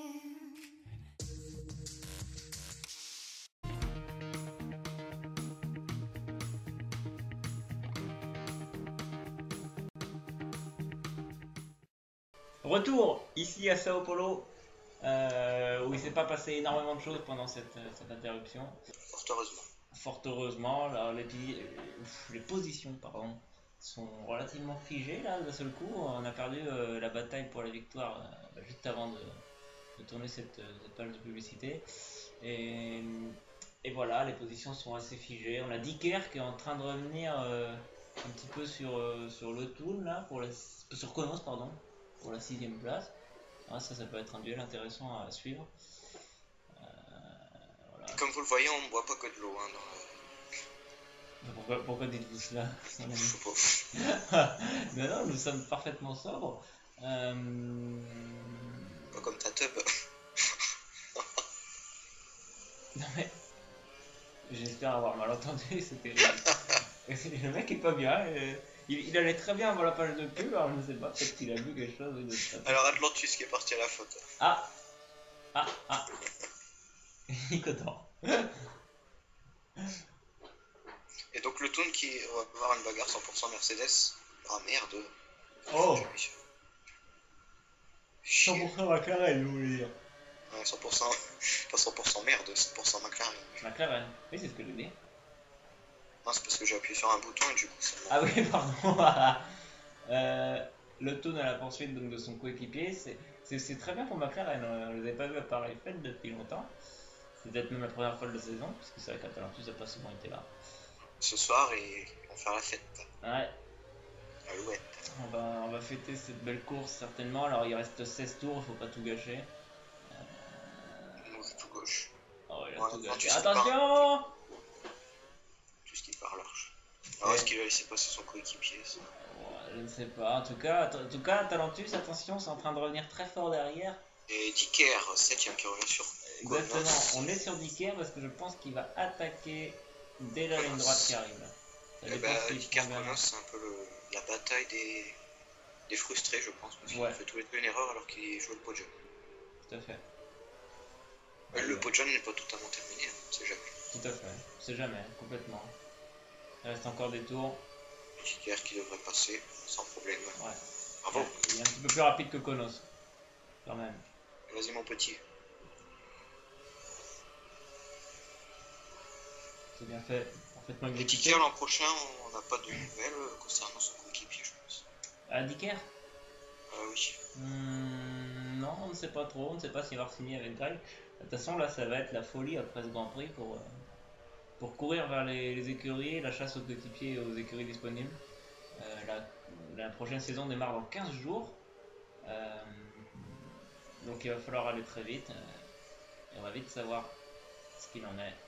Retour ici à Sao Paulo, où il s'est pas passé énormément de choses pendant cette interruption. Fort heureusement. Fort heureusement, alors les positions pardon, sont relativement figées là d'un seul coup. On a perdu la bataille pour la victoire juste avant de tourner cette page de publicité. Et voilà, les positions sont assez figées. On a Dicker qui est en train de revenir un petit peu sur le tool là, sur Konos pardon, pour la 6ème place. Ah, ça peut être un duel intéressant à suivre. Voilà. Comme vous le voyez, on ne boit pas que de l'eau hein, Pourquoi dites-vous cela? Je sais pas. Non, nous sommes parfaitement sobres. Pas comme ta tub. Non mais, j'espère avoir mal entendu, c'est terrible. Le mec est pas bien. Il allait très bien avant la page de pub, alors je ne sais pas, peut-être qu'il a vu quelque chose de ça. Alors Atlantus qui est parti à la faute. Ah. Il est content. Et donc le Toon qui va avoir une bagarre 100% Mercedes. Ah merde. Oh. Chier. 100% McLaren, vous voulez dire. Ouais, 100%, pas 100% merde, 100% McLaren. McLaren, oui c'est ce que je dis. Non, c'est parce que j'ai appuyé sur un bouton et du coup ça m'a... Ah oui, pardon. Le Toon à la poursuite donc, de son coéquipier, c'est très bien pour McLaren. On les avait pas vus à pareille fête depuis longtemps. C'est peut-être même la première fois de la saison, parce que c'est vrai qu'Atalantus n'a pas souvent été là. Ce soir, ils vont faire la fête. Ouais. Alouette. On va fêter cette belle course certainement. Alors il reste 16 tours, il faut pas tout gâcher. Moi, tout gauche. Oh, il a Ouais, tout non, gâché. tu sais Attention! Tout ce qui part large. Alors, est-ce qu'il a laissé passer son coéquipier ça? Ouais, je ne sais pas. En tout cas, Talentus, attention, c'est en train de revenir très fort derrière. Et Dicker, 7ème qui revient sur Exactement. Konos. On est sur Dicker parce que je pense qu'il va attaquer dès la ligne droite qui arrive. Ça Et dépend bah, s'il Dicker prend bien. Konos, c'est un peu la bataille des frustrés, je pense. Parce qu'il Ouais. fait tous les deux une erreur alors qu'il joue le podium. Tout à fait. Le podium n'est pas totalement terminé, hein, on sait jamais. Tout à fait. C'est jamais, complètement. Il reste encore des tours. Dicker qui devrait passer sans problème. Ouais. Bravo. Il est un petit peu plus rapide que Konos. Quand même. Vas-y mon petit. C'est bien fait. Parfaitement Et exécuté. Dicker l'an prochain, on n'a pas de nouvelles concernant son coéquipier, je pense. Ah, Dicker? Oui. Non, on ne sait pas trop. On ne sait pas s'il va signer avec Greg. De toute façon, là, ça va être la folie après ce Grand Prix pour courir vers les écuries, la chasse aux coéquipiers et aux écuries disponibles. La prochaine saison démarre dans 15 jours. Donc il va falloir aller très vite. Et on va vite savoir ce qu'il en est.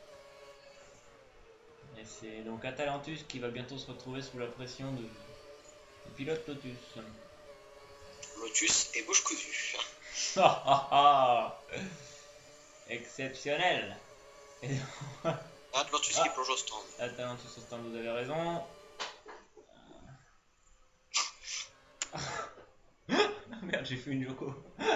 Et c'est donc Atalantus qui va bientôt se retrouver sous la pression du pilote Lotus. Lotus et bouche cousue. Ah ah ah! Exceptionnel! Et donc, Lotus qui plonge au stand. Atalantus au stand, vous avez raison. Merde, j'ai fait une Yoko.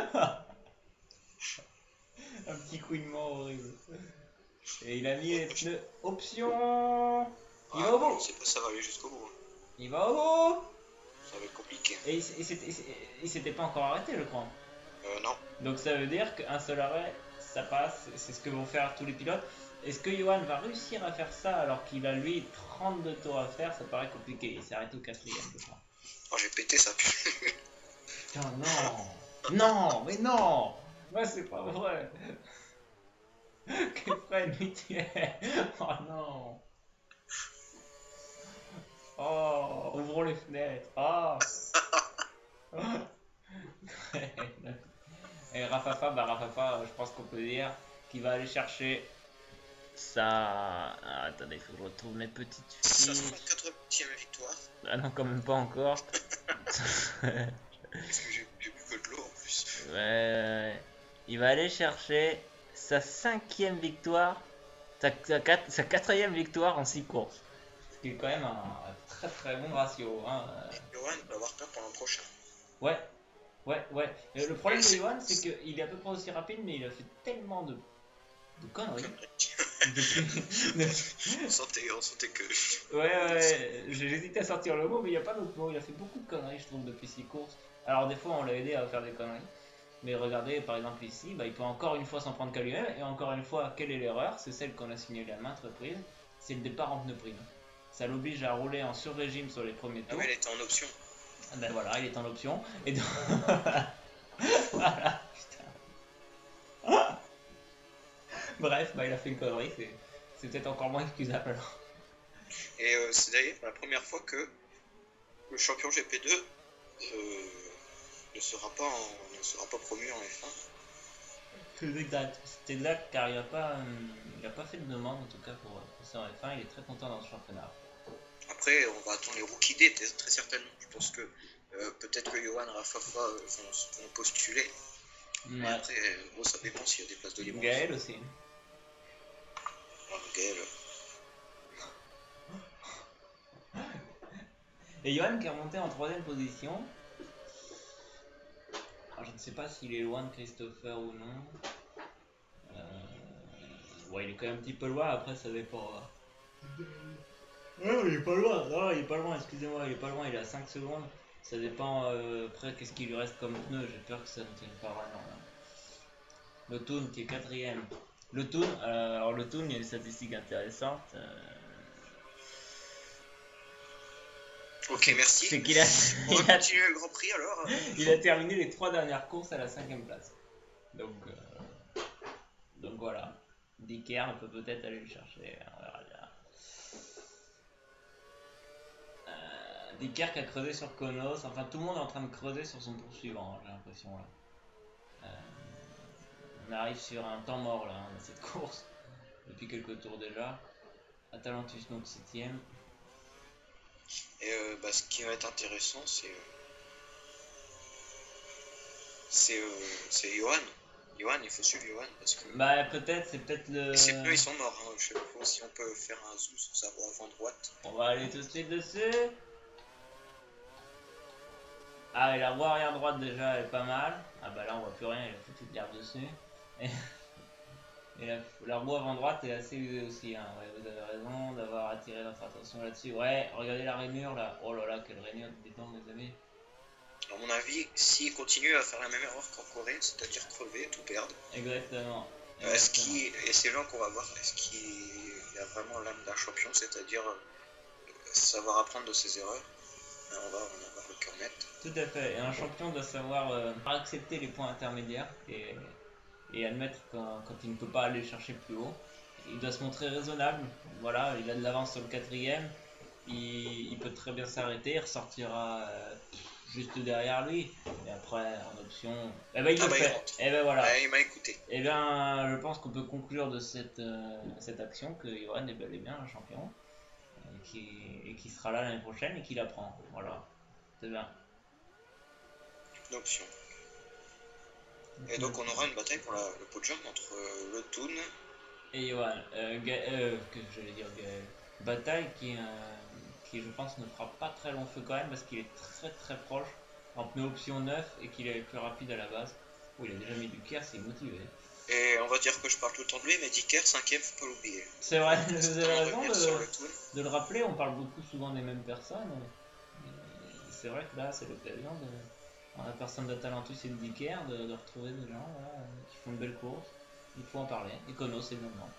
Un petit couinement horrible. Et il a mis les pneus option. Il va au bout. Je sais pas si ça va aller jusqu'au bout. Il va au bout. Ça va être compliqué. Et il s'était pas encore arrêté, je crois. Non. Donc ça veut dire qu'un seul arrêt, ça passe. C'est ce que vont faire tous les pilotes. Est-ce que Johan va réussir à faire ça alors qu'il a lui 32 tours à faire? Ça paraît compliqué. Il s'est arrêté au 4ème, je crois. Oh, j'ai pété ça. Putain, non. Non, mais non. Ouais, c'est pas vrai. Quel frein mutuel. Oh non. Oh, ouvrons les fenêtres. Oh. Et Rafafa, je pense qu'on peut dire qu'il va aller chercher sa... Ah, attendez, il faut que je retrouve mes petites Sa fiches. 180e victoire. Ah non, quand même pas encore. Parce que j'ai bu que de l'eau en plus. Ouais, il va aller chercher sa 5e victoire, sa 4e victoire en 6 courses. Ce qui est quand même un très très bon ratio. Hein. Johan va avoir peur pour l'an prochain. Ouais. Et le problème de Johan, c'est qu'il est à peu près aussi rapide, mais il a fait tellement de conneries. On sentait que... Ouais, j'ai hésité à sortir le mot, mais il n'y a pas d'autre mot. Il a fait beaucoup de conneries, je trouve, depuis 6 courses. Alors, des fois, on l'a aidé à faire des conneries. Mais regardez, par exemple, ici, il peut encore une fois s'en prendre qu'à lui-même. Et encore une fois, quelle est l'erreur? C'est celle qu'on a signalée à maintes reprises. C'est le départ en pneu prime. Ça l'oblige à rouler en sur-régime sur les premiers tours. Ah, mais elle était en option. Ben voilà, il est en option. Et donc... voilà, putain. Bref, il a fait une connerie. C'est peut-être encore moins excusable alors. Et c'est d'ailleurs la première fois que le champion GP2 ne sera pas promu en F1. C'est exact. C'est exact car il n'a pas fait de demande en tout cas pour ça en F1. Il est très content dans ce championnat. Après, on va attendre les rookie day très certainement. Je pense que peut-être que Johan et Rafafa vont postuler. Ouais. Mais après, ça dépend s'il y a des places de libre. Gaël aussi. Ah, Gaël. Et Johan qui est remonté en 3ème position. Alors, je ne sais pas s'il est loin de Christopher ou non. Ouais, il est quand même un petit peu loin. Après, ça dépend. Non, il est pas loin. Non, il est pas loin. Excusez-moi, il est pas loin. Il est à 5 secondes. Ça dépend. Après, qu'est-ce qu'il lui reste comme pneu? J'ai peur que ça ne tienne pas vraiment. Là. Le Toon qui est 4ème. Le Toon, alors le Toon, il y a une statistique intéressante. Ok, merci. C'est qu'il a, On va continuer le Grand Prix alors. il a terminé les 3 dernières courses à la 5ème place. Donc voilà. Dicker, on peut peut-être aller le chercher. On verra bien. Dicker qui a creusé sur Konos. Enfin, tout le monde est en train de creuser sur son poursuivant, hein, j'ai l'impression là. On arrive sur un temps mort là, dans cette course. Depuis quelques tours déjà. Atalantus donc 7ème. Et ce qui va être intéressant, c'est Johan. Johan, il faut suivre Johan parce que. C'est peut-être le. Ses pneus ils sont morts. Hein. Je sais pas si on peut faire un zoom sur sa roue avant droite. On va aller tout de suite dessus. Ah, et la roue arrière droite déjà elle est pas mal. Ah bah là on voit plus rien, il a foutu de l'herbe dessus. Et la roue avant droite est assez usée aussi. Hein. Ouais, vous avez raison d'avoir attiré notre attention là-dessus. Ouais, regardez la rainure là. Oh là là, quelle rainure, dis donc mes amis. À mon avis, s'il continue à faire la même erreur qu'en Corée, c'est-à-dire crever, tout perdre. Exactement. Et c'est là qu'on va voir, est-ce qu'il a vraiment l'âme d'un champion, c'est-à-dire savoir apprendre de ses erreurs. On va avoir le cœur net. Tout à fait. Et un champion doit savoir accepter les points intermédiaires et admettre quand il ne peut pas aller chercher plus haut. Il doit se montrer raisonnable. Voilà, il a de l'avance sur le 4ème. Il peut très bien s'arrêter, il ressortira juste derrière lui. Et après, en option, il le fait. Et ben voilà. Ouais, il m'a écouté. Et bien, je pense qu'on peut conclure de cette action que Johan est bel et bien un champion et qui sera là l'année prochaine et qui l'apprend. Voilà, c'est bien. Une option. Et donc on aura une bataille pour le podium entre le Toon et Johan. Que j'allais dire Gaël. Bataille qui je pense ne fera pas très long feu quand même parce qu'il est très très proche en pneu option 9 et qu'il est le plus rapide à la base. Oh, il a déjà mis du Dicker, c'est motivé. Et on va dire que je parle tout le temps de lui, mais Dicker 5ème, faut pas l'oublier. C'est vrai, vous avez raison de le rappeler, on parle souvent des mêmes personnes. c'est vrai que là c'est l'occasion en la personne de Talentus et de Dicker de retrouver des gens voilà, qui font de belles courses. Il faut en parler. Econo c'est le moment.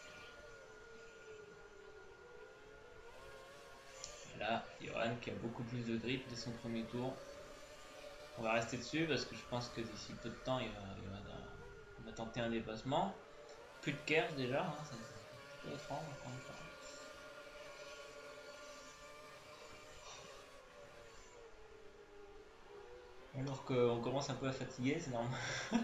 Là, Johan qui a beaucoup plus de grip dès son premier tour. On va rester dessus parce que je pense que d'ici peu de temps il va tenter un dépassement. Plus de Kers déjà, hein, c'est un peu étrange encore une fois. Alors qu'on commence un peu à fatiguer, c'est normal.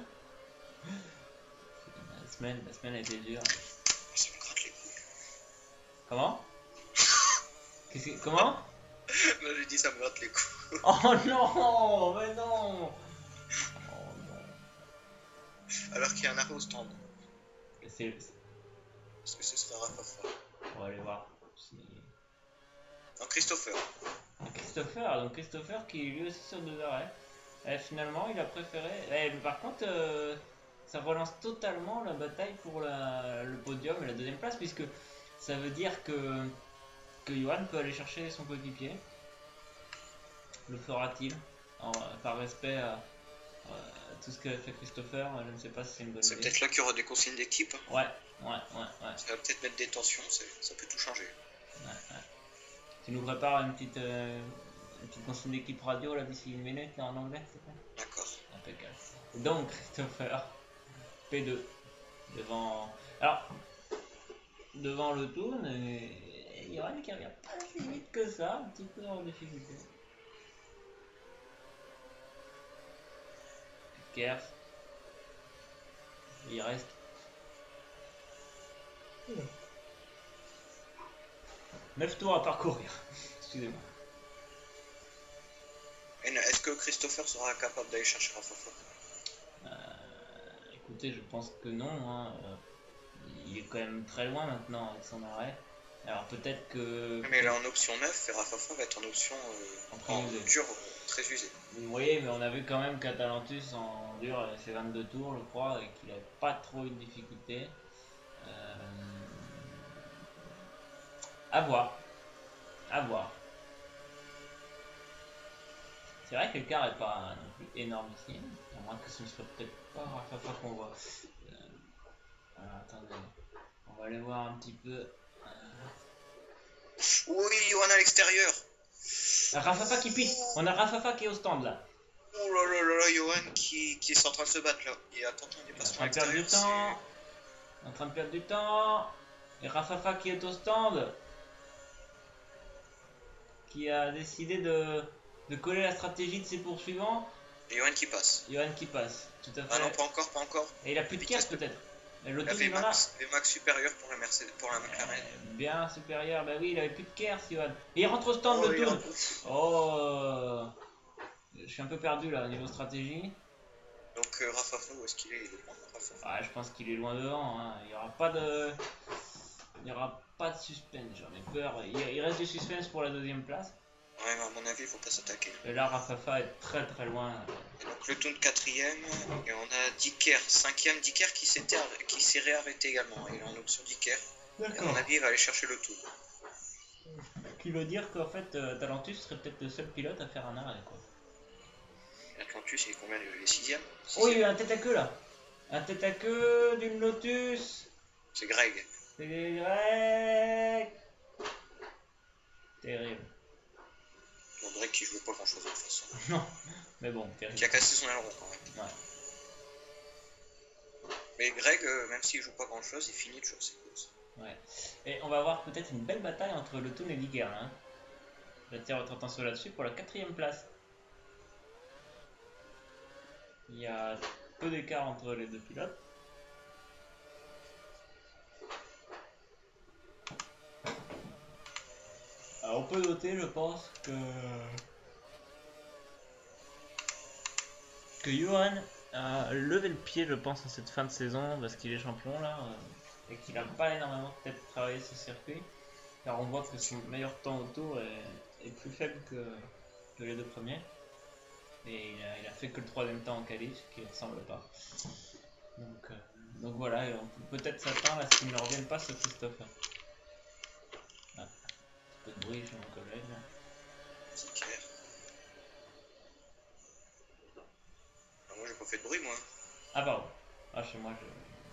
La semaine a été dure. Ça me gratte les couilles. Comment? Comment? Non, j'ai dit ça me gratte les couilles. Oh non, mais non. Oh non. Alors qu'il y a un arrêt au stand. C'est... Est-ce que ce sera Rafafa? On va aller voir. Non, Christopher. Christopher qui est lui aussi sur 2 arrêts. Et finalement, il a préféré. Mais par contre, ça relance totalement la bataille pour le podium et la deuxième place, puisque ça veut dire que Johan peut aller chercher son coéquipier. Le fera-t-il par respect à tout ce qu'a fait Christopher? Je ne sais pas si c'est une bonne idée. C'est peut-être là qu'il y aura des consignes d'équipe. Ouais. Ça va peut-être mettre des tensions, ça peut tout changer. Ouais. Tu nous prépares une petite consigne d'équipe radio là d'ici 1 minute là, en anglais, s'il te plaît? D'accord. Impeccable. Donc Christopher P2 devant le tour et Johan qui revient pas si vite que ça, un petit peu en difficulté. Kers. Il reste 9 tours à parcourir. Excusez-moi. Est-ce que Christopher sera capable d'aller chercher Rafafa? Écoutez, je pense que non. Hein. Il est quand même très loin maintenant avec son arrêt. Alors peut-être que... Mais là en option 9, et Rafafa va être en option en dur très usé. Oui, mais on a vu quand même qu'Atalantus en dur avait fait 22 tours, je crois, et qu'il n'avait pas trop eu de difficulté. À voir. C'est vrai que le quart n'est pas non plus énorme ici, à moins que ce ne soit peut-être pas Rafafa qu'on voit. Alors attendez, on va aller voir un petit peu. Oui, Johan à l'extérieur. Rafafa qui pique, on a Rafafa qui est au stand là. Oh là là là là, Johan qui est en train de se battre là. Il a tenté un dépassement extérieur. En train de perdre du temps. Et Rafafa qui est au stand. Qui a décidé de coller la stratégie de ses poursuivants. Et Johan qui passe. Tout à fait. Ah non, pas encore. Et il a plus de caisse peut-être. La VMAX supérieure pour la McLaren. Bien supérieur, bah oui, il avait plus de caisse, Johan. Et il rentre au stand de tour. Oh, je suis un peu perdu là au niveau stratégie. Donc Rafafa, où est-ce qu'il est? Il est loin de Rafafa. Ah, je pense qu'il est loin devant. Hein. Il n'y aura pas de suspense, j'en ai peur. Il reste du suspense pour la deuxième place. Ouais, mais à mon avis, il faut pas s'attaquer. Et là, Rafafa est très très loin. Et donc le Toon 4ème, et on a Dicker 5ème, Dicker qui s'est réarrêté également. Il est en option Dicker. Et à mon avis, il va aller chercher le Toon. Ce qui veut dire qu'en fait, Talentus serait peut-être le seul pilote à faire un arrêt, quoi. Atlantus, il est combien? Les 6ème? Oh, il y a eu un tête à queue là. Un tête à queue d'une Lotus. C'est Greg. C'est Greg. Terrible. Donc Greg qui jouait pas grand chose de toute façon. Non, mais bon, terrible. Qui a cassé son aileron quand même. Ouais. Mais Greg, même s'il joue pas grand chose, il finit toujours ses courses. Ouais. Et on va avoir peut-être une belle bataille entre le Toon et Dicker. Hein. J'attire votre attention là-dessus pour la 4ème place. Il y a peu d'écart entre les deux pilotes. Alors on peut noter, je pense, que Johan a levé le pied, je pense, en cette fin de saison, parce qu'il est champion là, et qu'il n'a pas énormément peut-être travaillé ce circuit. Car on voit que son meilleur temps au tour est plus faible que les deux premiers. Et il a fait que le 3ème temps en qualif, ce qui ne ressemble pas. Donc voilà, et on peut peut-être s'attendre à ce qu'il ne revienne pas sur Christopher. Ah, un peu de bruit chez mon collègue. Dicker. pas fait de bruit, moi. Ah, pardon. Ah, chez moi, je...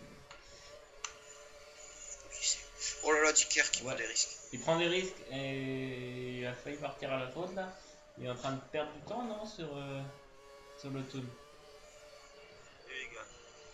Qui c'est? Oh là là, Dicker qui Ouais. prend des risques. Il prend des risques et il a failli partir à la faute là. Il est en train de perdre du temps, non, sur le toon. Et les gars.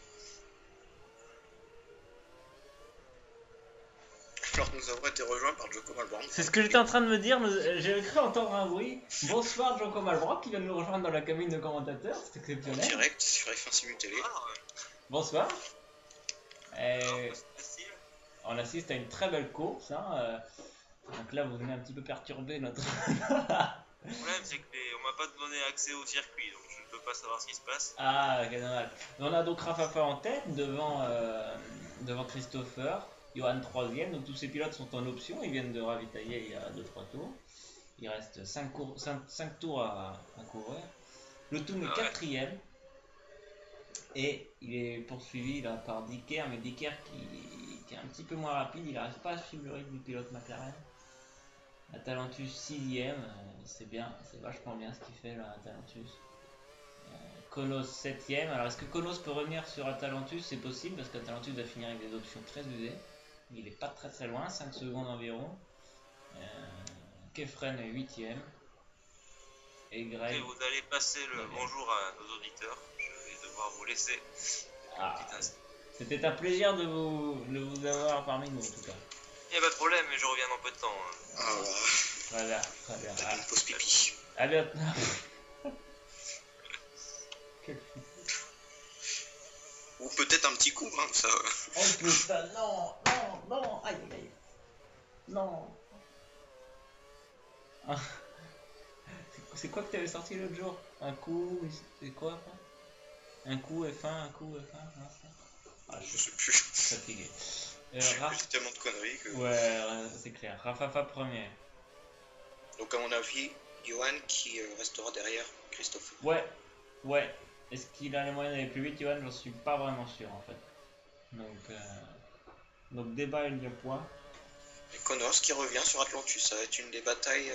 Alors nous avons été rejoints par Joko Malbranc. C'est ce que j'étais en train de me dire, j'ai cru entendre un bruit. Bonsoir Joko Malbranc qui vient de nous rejoindre dans la cabine de commentateurs, c'est En exceptionnel. direct sur F1 Simultélé. Bonsoir. C'est facile. On assiste à une très belle course. Hein. Donc là, vous venez un petit peu perturber notre... Le problème, c'est qu'on m'a pas donné accès au circuit, donc je ne peux pas savoir ce qui se passe. Ah, quel dommage. On a donc Rafafa en tête devant Christopher, Johan 3ème. Donc tous ces pilotes sont en option, ils viennent de ravitailler il y a 2-3 tours. Il reste 5 tours à courir. Le Toon est 4ème. Et il est poursuivi là, par Dicker, mais Dicker qui est un petit peu moins rapide, il n'arrive pas à suivre le rythme du pilote McLaren. Atalantus 6ème, c'est bien, c'est vachement bien ce qu'il fait là, Atalantus. Konos 7ème, alors est-ce que Konos peut revenir sur Atalantus? C'est possible parce qu'Atalantus va finir avec des options très usées. Il est pas très loin, 5 secondes environ. Kefren est 8ème. Et Greg. Ok, vous allez passer le bonjour à nos auditeurs. Je vais devoir vous laisser. Ah, c'était un plaisir de vous avoir parmi nous en tout cas. Il n'y a pas de problème, mais je reviens dans peu de temps. Hein. Ah voilà. Voilà, très bien. T'as une pause pipi. À bientôt. Ou peut-être un petit coup, hein, ça. Oh putain, non, aïe. Non. Ah. C'est quoi que t'avais sorti l'autre jour? Un coup, c'est quoi? Un coup F1, un coup F1, non, ah, Je sais plus. Fatigué. J'ai tellement de conneries que... Ouais, c'est clair. Rafafa premier. Donc à mon avis, Johan qui restera derrière Christophe. Ouais. Est-ce qu'il a les moyens d'aller plus vite, Johan? J'en suis pas vraiment sûr en fait. Donc débat il y a point. Et Connors qui revient sur Atlantus, ça va être une des batailles...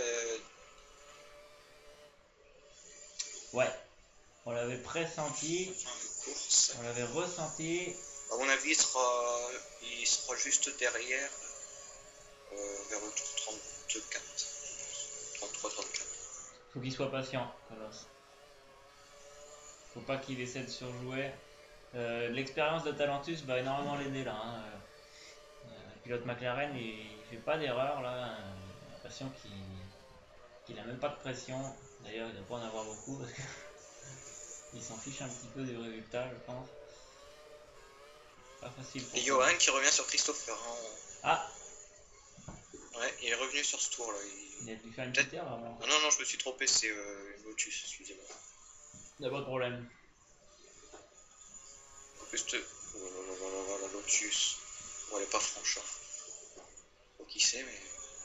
Ouais. On l'avait pressenti. Fin de course. On l'avait ressenti. À mon avis, il sera juste derrière, vers le tour 34. 33-34. Faut qu'il soit patient, Carlos. Faut pas qu'il essaie de surjouer. L'expérience de Talentus va énormément l'aider là. Hein. Le pilote McLaren, il fait pas d'erreur là. J'ai l'impression qu'il a même pas de pression. D'ailleurs, il doit pas en avoir beaucoup parce que il s'en fiche un petit peu du résultat, je pense. Pas facile pour Et Johan qui revient sur Christopher. Hein. Ah! Ouais, il est revenu sur ce tour là. Il a dû faire une petite erreur alors. Non, je me suis trompé, c'est une Lotus, excusez-moi. Il n'y a pas de problème. Juste. Oh la Lotus. Bon, elle est pas franche. Hein. Faut qui sait, mais.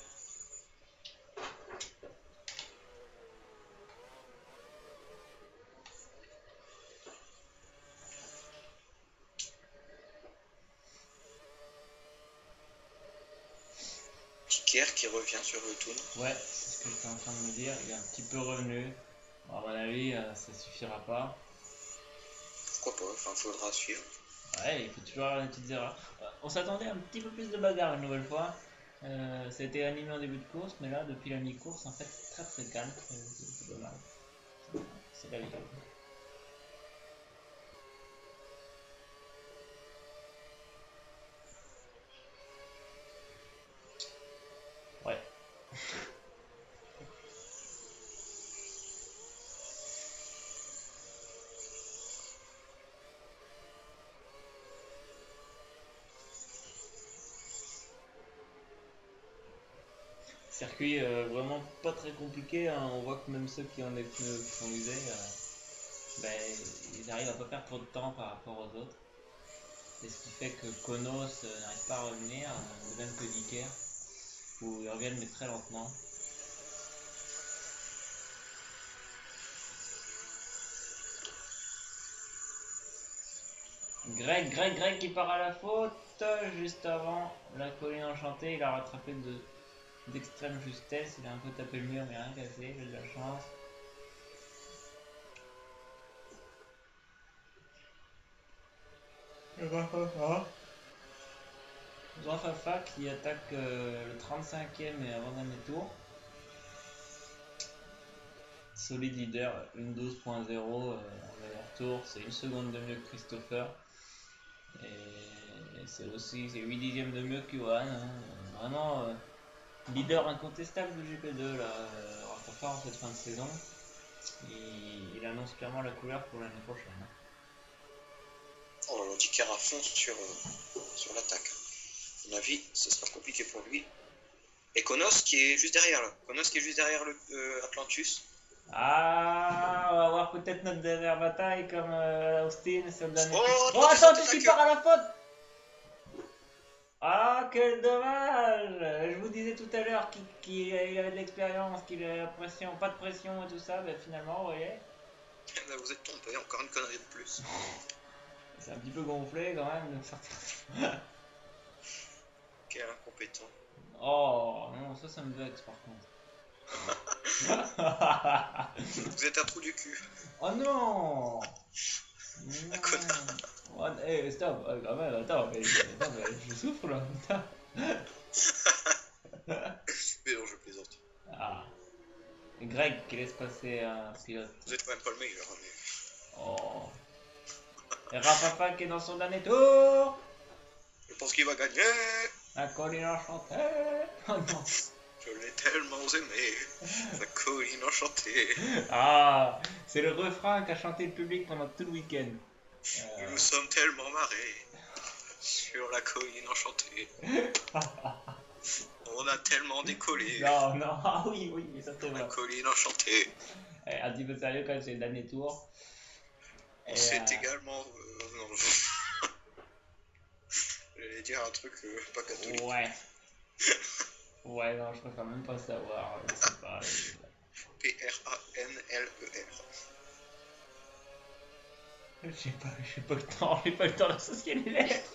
Ticker qui revient sur le Toon. Ouais, c'est ce que j'étais en train de me dire. Il est un petit peu revenu. Bon, à mon avis, ça suffira pas. Pourquoi pas, enfin faudra suivre. Ouais, il faut toujours avoir des petites erreurs. On s'attendait à un petit peu plus de bagarre une nouvelle fois. Ça a été animé en début de course, mais là, depuis la mi-course, en fait, c'est très calme. C'est dommage. C'est la vie. Ouais. Circuit vraiment pas très compliqué, hein. On voit que même ceux qui ont des pneus qui sont usés, ils arrivent à pas perdre trop de temps par rapport aux autres. C'est ce qui fait que Konos n'arrive pas à revenir, de même que Dicker, où ils reviennent mais très lentement. Greg qui part à la faute juste avant la colline enchantée, il a rattrapé d'extrême justesse, il a un peu tapé le mur mais rien cassé, j'ai de la chance. Rafafa qui attaque le 35e et avant-dernier tour. Solide leader, une 12.0 en meilleur tour, c'est une seconde de mieux que Christopher. Et c'est aussi 8 dixièmes de mieux que Johan. Hein. Vraiment leader incontestable du GP2 là, Rafafa en cette fin de saison. Il annonce clairement la couleur pour l'année prochaine. Hein. Oh, l'antiquaire à fond sur l'attaque. À mon avis, ce sera compliqué pour lui. Et Konos qui est juste derrière là. Konos qui est juste derrière le Atlantus. Ah, on va avoir peut-être notre dernière bataille comme Austin sur le dernier. Oh, Attends, tu pars à la faute. Ah, quel dommage. Je vous disais tout à l'heure qu'il avait de l'expérience, qu'il avait la pression, pas de pression et tout ça, mais finalement, vous voyez. Là, vous êtes trompé, encore une connerie de plus. C'est un petit peu gonflé quand même de sortir. Quel incompétent. Oh, non, ça me vexe par contre. Vous êtes un trou du cul. Oh non. Un connard. Oh, hey, stop, quand même, attends, mais je souffre là, putain. Mais non, je plaisante. Ah. Greg qui laisse passer un pilote. Vous êtes quand même pas le meilleur. Mais... Oh. Et Rafafa qui est dans son dernier tour. Je pense qu'il va gagner. La colline enchantée. Oh non. Je l'ai tellement aimé. La colline enchantée. Ah, c'est le refrain qu'a chanté le public pendant tout le week-end. Nous nous sommes tellement marrés sur la colline enchantée. On a tellement décollé. Non, non, ah oui, ça c'est La vrai. colline enchantée. Eh, un petit peu sérieux quand même, c'est le dernier tour. Et, C'est également... non, j'allais dire un truc pas catholique. Ouais. Ouais, non, je préfère même pas savoir. Je sais pas. P-R-A-N-L-E-R. J'ai pas le temps d'associer les lettres.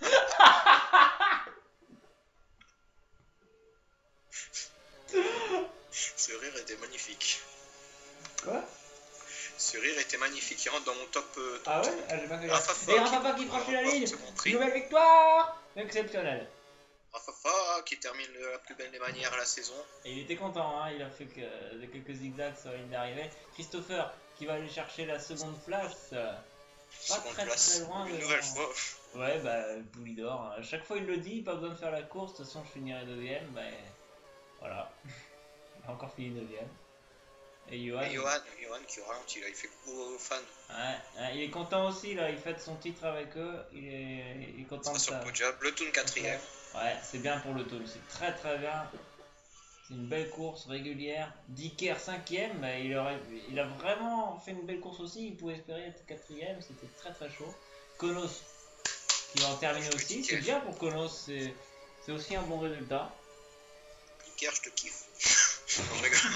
Ce rire était magnifique. Quoi? Ce rire était magnifique. Il rentre dans mon top. Ah ouais? Ah, j'ai pas fait Rafafa Et Rafafa qui franchit la ligne. second prix. Nouvelle victoire exceptionnelle. Rafafa qui termine de la plus belle des manières la saison. Et il était content, hein, il a fait quelques zigzags sur la ligne d'arrivée. Christopher qui va aller chercher la seconde place. Pas Seconde très place. loin Une devant. nouvelle fois. Ouais, bah, Poulidor. À chaque fois il le dit, pas besoin de faire la course, de toute façon je finirai deuxième. Bah, voilà. Il a encore fini deuxième. Et Johan. Et Johan qui ralentit là, il fait coucou aux fans. Ouais, il est content aussi, là, il fête son titre avec eux. Il est content de Sur ça. le podium, le Toon 4ème. Ouais, c'est bien pour le Toon, c'est très très bien. C'est une belle course régulière. Dicker 5ème, bah, il a vraiment fait une belle course aussi. Il pouvait espérer être 4ème, c'était très très chaud. Konos qui va en terminer aussi, c'est bien pour Konos, c'est aussi un bon résultat. Iker, je te kiffe. Non, je rigole.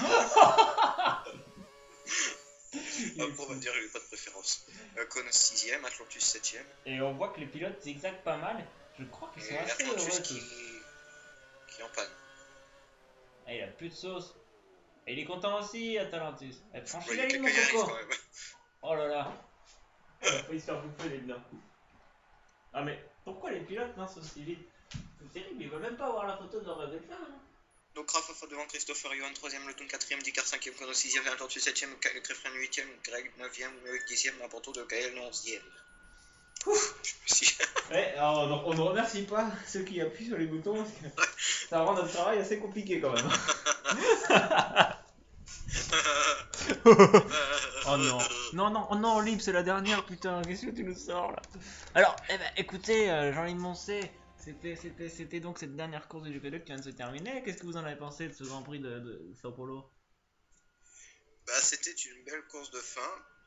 On va dire, j'ai pas de préférence. Konos 6ème, Atlantus 7ème. Et on voit que les pilotes zigzaguent pas mal. Je crois qu'ils sont Et assez heureux Atlantus tous. qui est en panne. Ah, il a plus de sauce. Et il est content aussi, Atalantis. Elle franchit Ouais, il y la a ligne, mon quelques Yaris coco. quand même. Oh là là. Il a failli se faire bouffer les dedans. Ah mais pourquoi les pilotes lancent aussi vite? C'est terrible, ils veulent même pas avoir la photo de leur résultat. Hein. Donc Rafafa devant Christopher, Johan 3ème, Le Toon 4ème, Dicker 5ème, Konos 6ème, Atlantus 7ème, Krefren 8ème, Greg 9ème, Loïc 10ème, Laporto de Gaël 11ème. Ouf, je me suis... Ouais, alors on ne remercie pas ceux qui appuient sur les boutons parce que ça rend notre travail assez compliqué quand même. Oh non. Non, Lib, c'est la dernière, putain, qu'est-ce que tu nous sors là? Alors, eh ben, écoutez, Jean-Yves Moncé, c'était donc cette dernière course du GP2 qui vient de se terminer. Qu'est-ce que vous en avez pensé de ce Grand Prix de Sao Paulo? Bah, c'était une belle course de fin.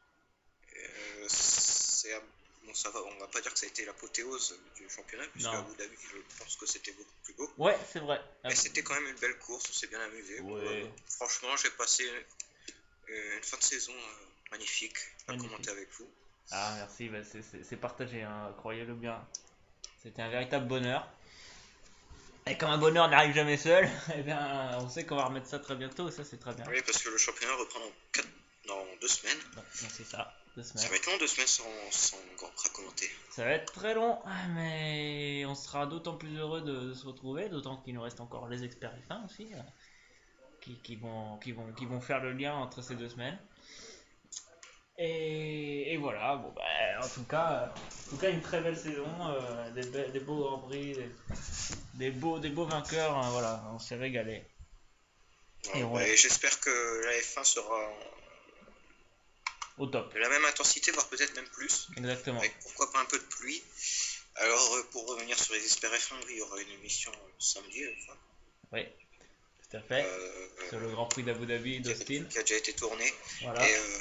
Bon, ça va, on va pas dire que ça a été l'apothéose du championnat, puisque à Abu Dhabi, je pense que c'était beaucoup plus beau. Ouais, c'est vrai. Mais c'était quand même une belle course, on s'est bien amusé. Ouais. Franchement, j'ai passé une fin de saison magnifique à commenter avec vous. Ah, merci, bah, c'est partagé, hein, croyez-le bien. C'était un véritable bonheur. Et comme un bonheur n'arrive jamais seul, eh bien, on sait qu'on va remettre ça très bientôt, et ça c'est très bien. Oui, parce que le championnat reprend dans 2 semaines. Non, c'est ça. Ça va être long 2 semaines sans Grand Prix à commenter. Ça va être très long, mais on sera d'autant plus heureux de se retrouver, d'autant qu'il nous reste encore les experts F1 aussi, qui vont faire le lien entre ces 2 semaines. Et voilà, bon, en tout cas une très belle saison, des beaux Grands Prix, des beaux vainqueurs, voilà, on s'est régalé. Et j'espère que la F1 sera au top. De la même intensité, voire peut-être même plus. Exactement. Avec pourquoi pas un peu de pluie. Alors pour revenir sur les experts F1, il y aura une émission samedi. Enfin. Oui, tout à fait. Sur le Grand Prix d'Abu Dhabi d'Austin. Qui a déjà été tourné. Voilà.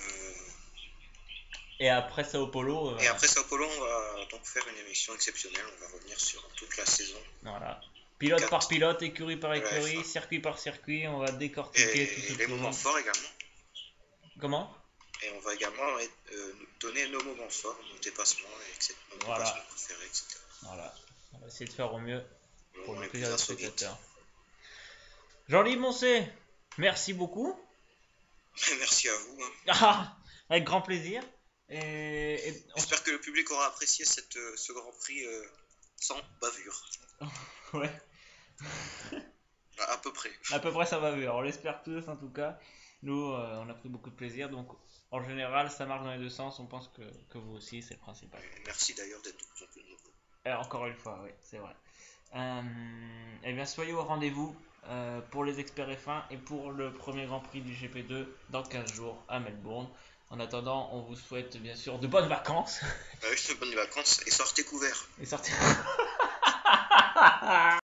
Et après Sao Paulo. Et après Sao Paulo, on va donc faire une émission exceptionnelle. On va revenir sur toute la saison. Voilà. Pilote par pilote, écurie par écurie, circuit par circuit, on va décortiquer tout ce les moments forts également. Comment? Et on va également donner nos moments forts, nos dépassements, nos dépassements préférés, etc. Voilà. On va essayer de faire au mieux pour le plaisir des spectateurs. Jean-Louis Moncé, merci beaucoup. Merci à vous. Avec grand plaisir. Et j'espère que le public aura apprécié ce Grand Prix sans bavure. Ouais. À peu près. À peu près sans bavure. On l'espère tous en tout cas. Nous, on a pris beaucoup de plaisir. Donc, en général, ça marche dans les deux sens. On pense que vous aussi, c'est le principal. Merci d'ailleurs d'être de plus en plus nombreux. Et encore une fois, oui, c'est vrai. Eh bien, soyez au rendez-vous pour les experts F1 et pour le premier Grand Prix du GP2 dans 15 jours à Melbourne. En attendant, on vous souhaite bien sûr de bonnes vacances. Oui, de bonnes vacances et sortez couverts. Et sortez.